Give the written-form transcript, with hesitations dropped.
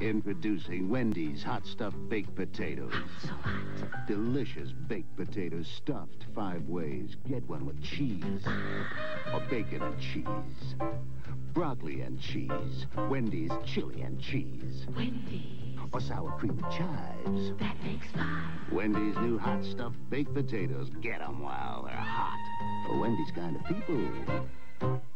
Introducing Wendy's hot stuffed baked potatoes. So hot. Delicious baked potatoes stuffed 5 ways. Get one with cheese or bacon and cheese. Broccoli and cheese. Wendy's chili and cheese. Wendy's. Or sour cream and chives. That makes 5. Wendy's new hot stuffed baked potatoes. Get 'em while they're hot. For Wendy's kind of people.